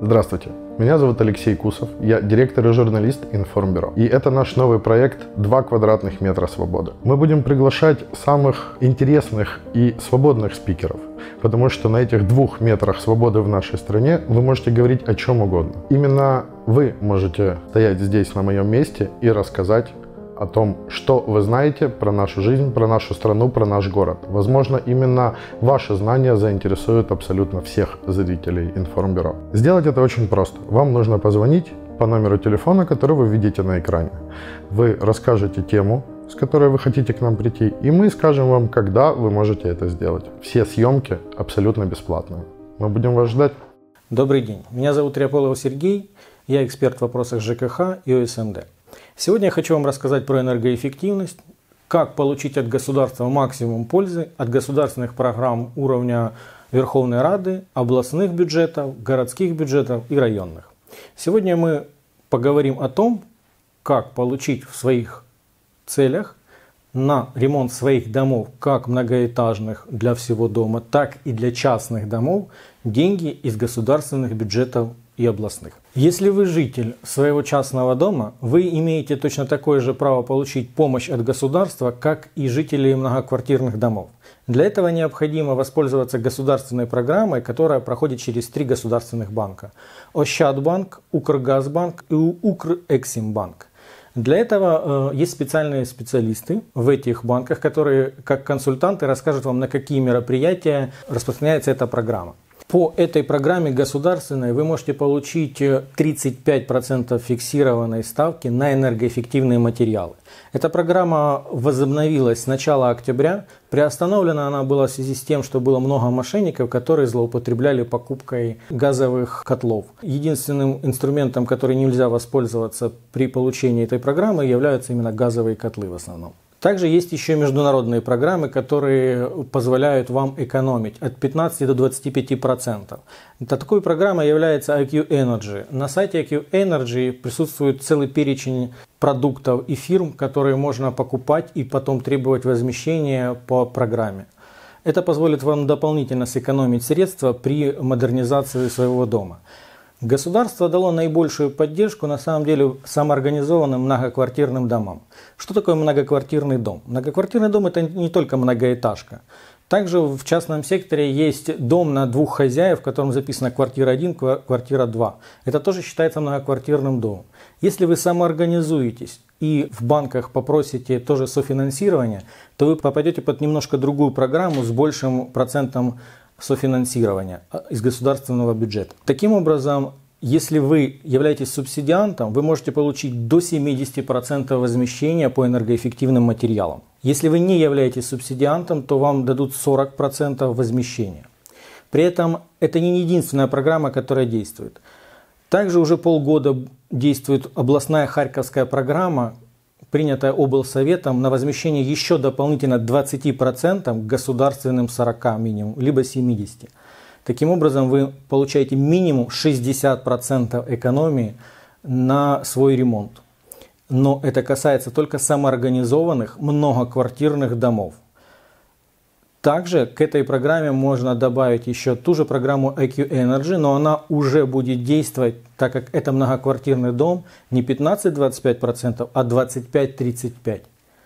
Здравствуйте, меня зовут Алексей Кусов, я директор и журналист Информбюро. И это наш новый проект «2 квадратных метра свободы». Мы будем приглашать самых интересных и свободных спикеров, потому что на этих 2 метрах свободы в нашей стране вы можете говорить о чем угодно. Именно вы можете стоять здесь на моем месте и рассказать о том, что вы знаете про нашу жизнь, про нашу страну, про наш город. Возможно, именно ваши знания заинтересуют абсолютно всех зрителей Информбюро. Сделать это очень просто. Вам нужно позвонить по номеру телефона, который вы видите на экране. Вы расскажете тему, с которой вы хотите к нам прийти, и мы скажем вам, когда вы можете это сделать. Все съемки абсолютно бесплатные. Мы будем вас ждать. Добрый день. Меня зовут Ряполов Сергей. Я эксперт в вопросах ЖКХ и ОСМД. Сегодня я хочу вам рассказать про энергоэффективность, как получить от государства максимум пользы от государственных программ уровня Верховной Рады, областных бюджетов, городских бюджетов и районных. Сегодня мы поговорим о том, как получить в своих целях на ремонт своих домов, как многоэтажных для всего дома, так и для частных домов, деньги из государственных бюджетов и областных. Если вы житель своего частного дома, вы имеете точно такое же право получить помощь от государства, как и жители многоквартирных домов. Для этого необходимо воспользоваться государственной программой, которая проходит через 3 государственных банка: Ощадбанк, Укргазбанк и Укрэксимбанк. Для этого есть специальные специалисты в этих банках, которые как консультанты расскажут вам, на какие мероприятия распространяется эта программа. По этой программе государственной вы можете получить 35% фиксированной ставки на энергоэффективные материалы. Эта программа возобновилась с начала октября. Приостановлена она была в связи с тем, что было много мошенников, которые злоупотребляли покупкой газовых котлов. Единственным инструментом, который нельзя воспользоваться при получении этой программы, являются именно газовые котлы в основном. Также есть еще международные программы, которые позволяют вам экономить от 15 до 25%. Такой программой является IQ Energy. На сайте IQ Energy присутствует целый перечень продуктов и фирм, которые можно покупать и потом требовать возмещения по программе. Это позволит вам дополнительно сэкономить средства при модернизации своего дома. Государство дало наибольшую поддержку, на самом деле, самоорганизованным многоквартирным домам. Что такое многоквартирный дом? Многоквартирный дом – это не только многоэтажка. Также в частном секторе есть дом на 2 хозяев, в котором записано квартира 1, квартира 2. Это тоже считается многоквартирным домом. Если вы самоорганизуетесь и в банках попросите тоже софинансирование, то вы попадете под немножко другую программу с большим процентом софинансирования из государственного бюджета. Таким образом, если вы являетесь субсидиантом, вы можете получить до 70% возмещения по энергоэффективным материалам. Если вы не являетесь субсидиантом, то вам дадут 40% возмещения. При этом это не единственная программа, которая действует. Также уже полгода действует областная Харьковская программа, принятая облсоветом, на возмещение еще дополнительно 20% государственным 40 минимум, либо 70%. Таким образом, вы получаете минимум 60% экономии на свой ремонт. Но это касается только самоорганизованных многоквартирных домов. Также к этой программе можно добавить еще ту же программу IQ Energy, но она уже будет действовать, так как это многоквартирный дом, не 15-25%, а 25-35%.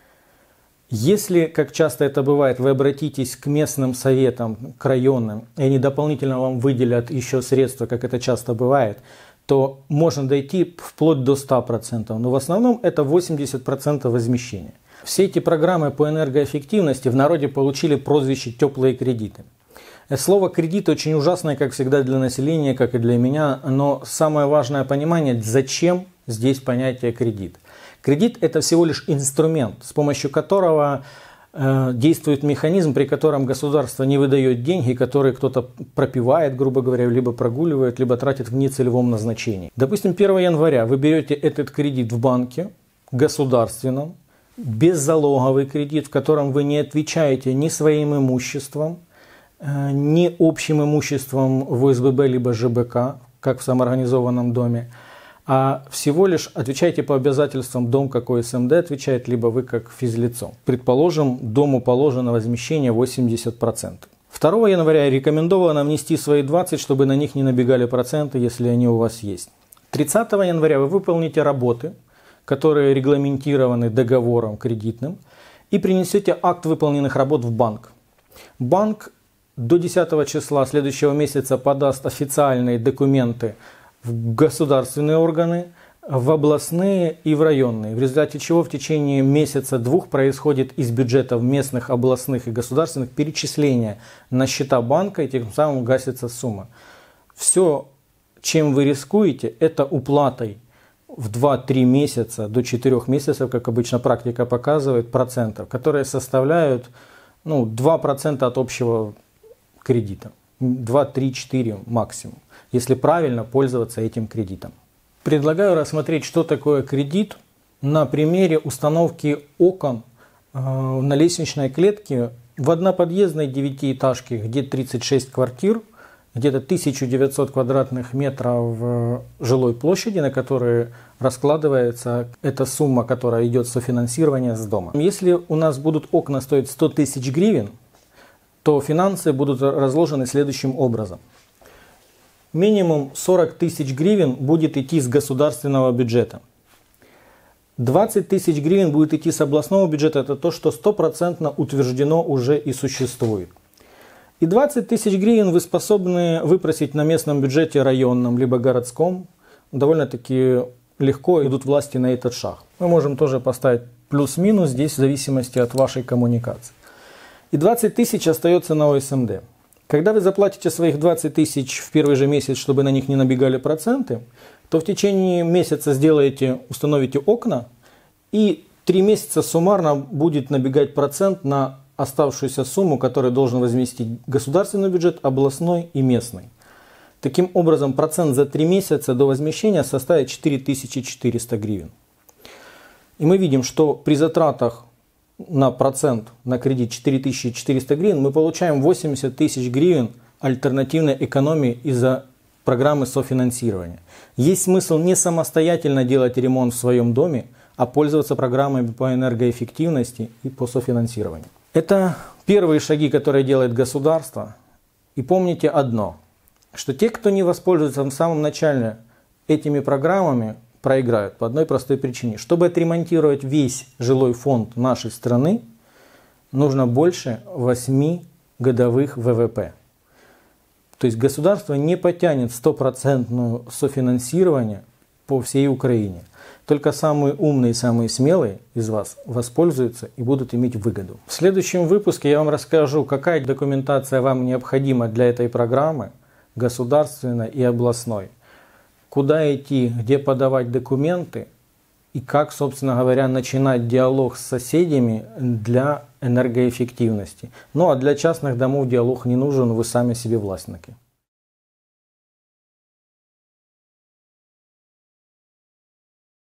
Если, как часто это бывает, вы обратитесь к местным советам, к районным, и они дополнительно вам выделят еще средства, как это часто бывает, то можно дойти вплоть до 100%, но в основном это 80% возмещения. Все эти программы по энергоэффективности в народе получили прозвище «теплые кредиты». Слово «кредит» очень ужасное, как всегда, для населения, как и для меня, но самое важное понимание, зачем здесь понятие «кредит». Кредит – это всего лишь инструмент, с помощью которого действует механизм, при котором государство не выдает деньги, которые кто-то пропивает, грубо говоря, либо прогуливает, либо тратит в нецелевом назначении. Допустим, 1 января вы берете этот кредит в банке государственном, беззалоговый кредит, в котором вы не отвечаете ни своим имуществом, ни общим имуществом в ОСББ либо ЖБК, как в самоорганизованном доме, а всего лишь отвечаете по обязательствам дом как ОСМД отвечает, либо вы как физлицо. Предположим, дому положено возмещение 80%. 2 января рекомендовано внести свои 20, чтобы на них не набегали проценты, если они у вас есть. 30 января вы выполните работы, которые регламентированы договором кредитным, и принесете акт выполненных работ в банк. Банк до 10 числа следующего месяца подаст официальные документы в государственные органы, в областные и в районные, в результате чего в течение месяца-двух происходит из бюджетов местных, областных и государственных перечисление на счета банка, и тем самым гасится сумма. Все, чем вы рискуете, это уплатой в 2-3 месяца до 4 месяцев, как обычно практика показывает, процентов, которые составляют 2% от общего кредита. 2, 3, 4 максимум, если правильно пользоваться этим кредитом. Предлагаю рассмотреть, что такое кредит на примере установки окон на лестничной клетке в одноподъездной 9-этажке, где 36 квартир, где-то 1900 квадратных метров жилой площади, на которые раскладывается эта сумма, которая идет с софинансирования с дома. Если у нас будут окна стоить 100 тысяч гривен, то финансы будут разложены следующим образом. Минимум 40 тысяч гривен будет идти с государственного бюджета. 20 тысяч гривен будет идти с областного бюджета, это то, что 100% утверждено уже и существует. И 20 тысяч гривен вы способны выпросить на местном бюджете районном, либо городском. Довольно-таки легко идут власти на этот шаг. Мы можем тоже поставить плюс-минус здесь в зависимости от вашей коммуникации. И 20 тысяч остается на ОСМД. Когда вы заплатите своих 20 тысяч в первый же месяц, чтобы на них не набегали проценты, то в течение месяца установите окна, и 3 месяца суммарно будет набегать процент на оставшуюся сумму, которую должен возместить государственный бюджет, областной и местный. Таким образом, процент за 3 месяца до возмещения составит 4400 гривен. И мы видим, что при затратах на процент на кредит 4400 гривен мы получаем 80 тысяч гривен альтернативной экономии из-за программы софинансирования. Есть смысл не самостоятельно делать ремонт в своем доме, а пользоваться программами по энергоэффективности и по софинансированию. Это первые шаги, которые делает государство. И помните одно, что те, кто не воспользуется в самом начале этими программами, проиграют по одной простой причине. Чтобы отремонтировать весь жилой фонд нашей страны, нужно больше 8 годовых ВВП. То есть государство не потянет 100% софинансирование по всей Украине. Только самые умные и самые смелые из вас воспользуются и будут иметь выгоду. В следующем выпуске я вам расскажу, какая документация вам необходима для этой программы, государственной и областной. Куда идти, где подавать документы и как, собственно говоря, начинать диалог с соседями для энергоэффективности. Ну а для частных домов диалог не нужен, вы сами себе властники.